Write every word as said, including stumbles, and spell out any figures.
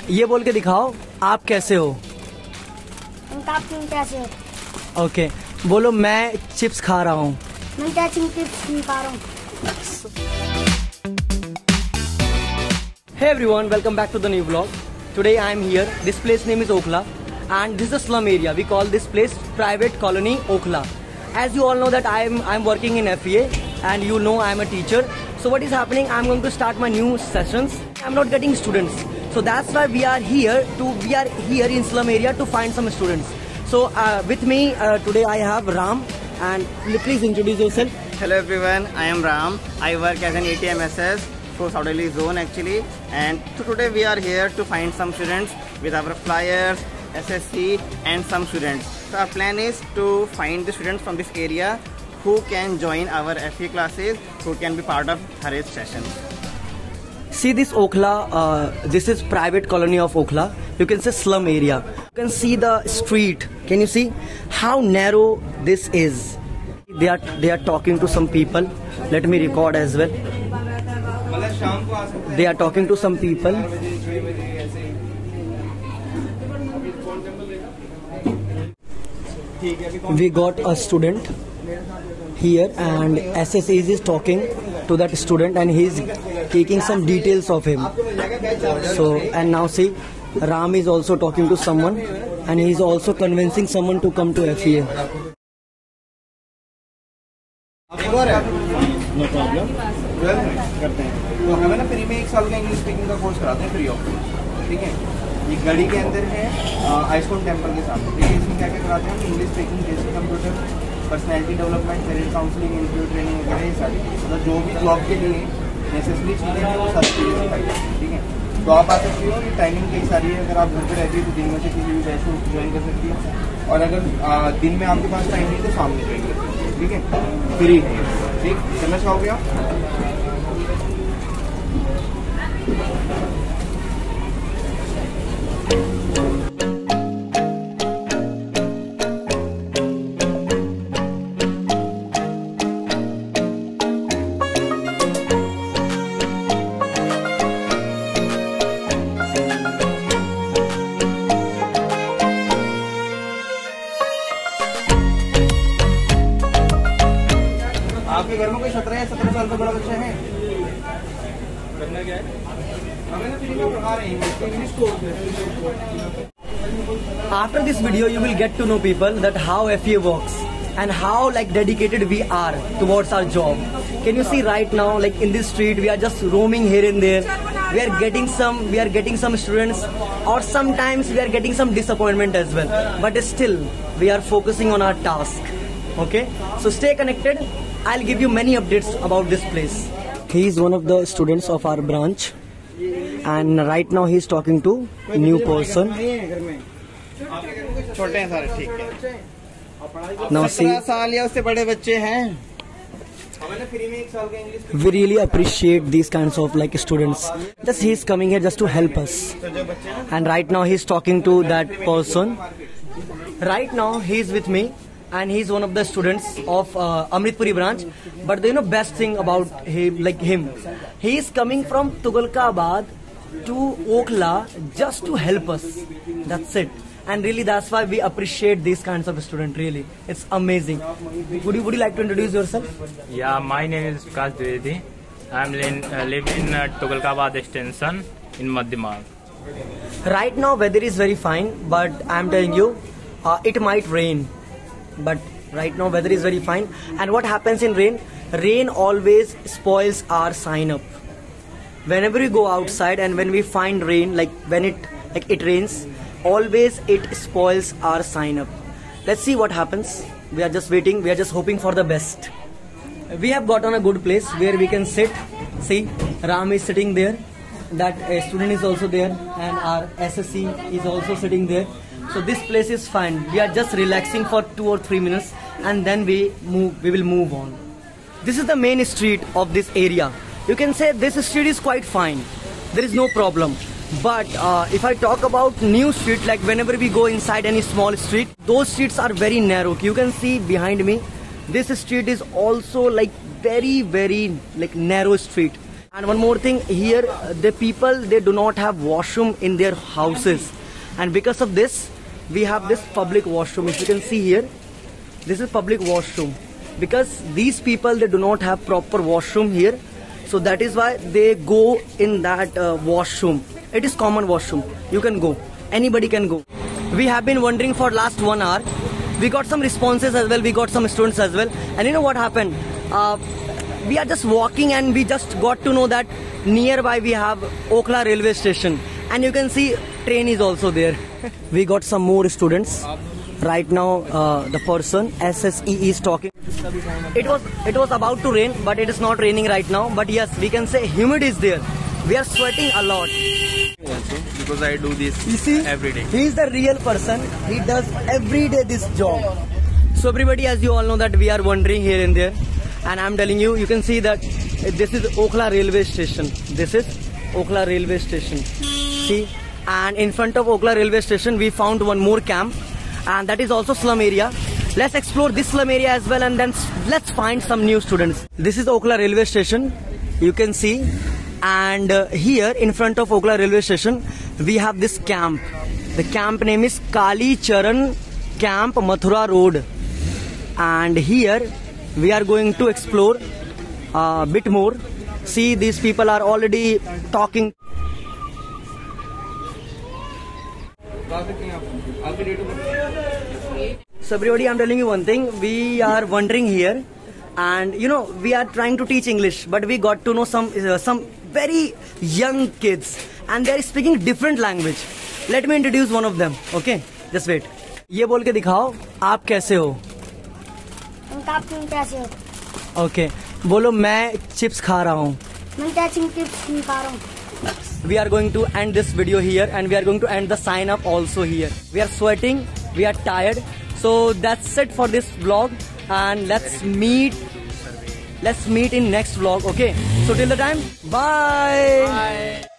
ये बोल के दिखाओ, आप कैसे हो? आप कैसे हो? ओके, बोलो मैं चिप्स खा रहा हूँ। मैं क्या चिप्स नहीं खा रहा हूँ। Hey everyone, welcome back to the new vlog. Today I am here. This place name is Okhla, and this is a slum area. We call this place Private Colony Okhla. As you all know that I am I am working in F E A, and you know I am a teacher. So what is happening? I am going to start my new sessions. I am not getting students, so that's why we are here to we are here in slum area to find some students. So uh, with me uh, today I have Ram, and please introduce yourself. Hello everyone, I am Ram. I work as an A T M S S for South Delhi zone actually, and so today we are here to find some students with our flyers, S S C and some students. So our plan is to find the students from this area who can join our F E A classes, who can be part of Harish session. See this Okhla, uh, this is private colony of Okhla. You can say slum area. You can see the street. Can you see how narrow this is? They are they are talking to some people. Let me record as well. They are talking to some people. We got a student here, and S S A is talking to that student, and he is taking some details of him. So, and now see, Ram is also talking to someone, and he is also convincing someone to come to F E A. No problem, twelfth में करते हैं तो हमें ना free में एक साल का इंग्लिश स्पीकिंग का कोर्स कराते हैं फ्री ऑफ कॉस्ट, ठीक है। ये गढ़ी के अंदर है आइस्कॉन टेम्पल के सामने, ठीक है। इसमें क्या क्या कराते हैं? English speaking, basic computer, personality development, career counselling, interview training वगैरह, ये सारी मतलब जो भी जॉब के लिए नेसेसरी चीज़ें हैं वो सारी चीज़ें सिखाई जाती हैं, ठीक है। तो आप आ सकती हो, ये टाइमिंग कई सारी है। अगर आप घर पर रहती हो तो दिन में से किसी भी बैच को ज्वाइन कर सकती हो, और अगर दिन में आपके पास टाइम नहीं तो सामने ज्वाइन कर सकती हो, ठीक है। फ्री है, ठीक। समझ पाओगे आप? आपके घर में कोई सत्रह या सत्रह साल का बड़ा बच्चा है? करना क्या है? हमें ना फ्री में पढ़ा रहे हैं English course. After this video, you will get to know people that how F E A works and how like dedicated we are towards our job. Can you see right now, like in this street, we are just roaming here and there. We are getting some, we are getting some students, or sometimes we are getting some disappointment as well. But still, we are focusing on our task. Okay, so stay connected. I'll give you many updates about this place. He is one of the students of our branch, and right now he is talking to a new person. छोटे हैं सारे, ठीक है। Now see, सत्रह साल या उससे बड़े बच्चे हैं। we really appreciate these kinds of like students. Just he is coming here just to help us, and right now he is talking to that person. Right now he is with me, and he's one of the students of uh, Amritpuri branch. But the you know best thing about him, like him, he is coming from Tughlakabad to Okhla just to help us. That's it. And really, that's why we appreciate these kinds of students. Really, it's amazing. Would you would you like to introduce yourself? Yeah, my name is Prakash Dwivedi. I'm in, uh, living in uh, Tughlakabad extension in Madhyamarg. Right now, weather is very fine, but I'm telling you, uh, it might rain. But right now weather is very fine, and what happens in rain? Rain always spoils our sign up. Whenever we go outside and when we find rain, like when it like it rains, always it spoils our sign up. Let's see what happens. We are just waiting. We are just hoping for the best. We have gotten a good place where we can sit. See, Ram is sitting there. That a student is also there, and our S S C is also sitting there. So this place is fine. We are just relaxing for two or three minutes, and then we move. We will move on. This is the main street of this area. You can say this street is quite fine. There is no problem. But uh, if I talk about new street, like whenever we go inside any small street, those streets are very narrow. You can see behind me, this street is also like very very like narrow street. And one more thing here, the people, they do not have washroom in their houses, and because of this we have this public washroom. If you can see here, this is public washroom, because these people, they do not have proper washroom here, so that is why they go in that uh, washroom. It is common washroom, you can go, anybody can go. We have been wondering for last one hour. We got some responses as well, we got some students as well, and you know what happened? Uh, we are just walking and we just got to know that nearby we have Okhla railway station, and you can see train is also there. We got some more students. Right now uh, the person S S E is talking. It was it was about to rain, but it is not raining right now. But yes, we can say humid is there. We are sweating a lot. Also, because I do this you see, every day. He is the real person. He does every day this job. So everybody, as you all know, that we are wandering here and there, and I'm telling you, you can see that this is Okhla railway station. This is Okhla railway station. See, and in front of Okhla railway station, we found one more camp, and that is also slum area. Let's explore this slum area as well, and then let's find some new students. This is Okhla railway station. You can see. And uh, here in front of Okhla railway station we have this camp. The camp name is Kali Charan Camp, Mathura Road, and here we are going to explore a uh, bit more. See, these people are already talking. So everybody, I'm telling you one thing, we are wandering here, and you know, we are trying to teach English, but we got to know some uh, some very young kids, and they are speaking different language. Let me introduce one of them. Okay, just wait. ये बोल के दिखाओ, आप कैसे हो? आप कैसे हो? Okay, बोलो मैं चिप्स खा रहा हूँ. मैं कैचिंग टिप्स नहीं खा रहा हूँ. We are going to end this video here, and we are going to end the sign up also here. We are sweating, we are tired, so that's it for this vlog, and let's meet. Let's meet in next vlog, okay? So till the time, bye. Bye.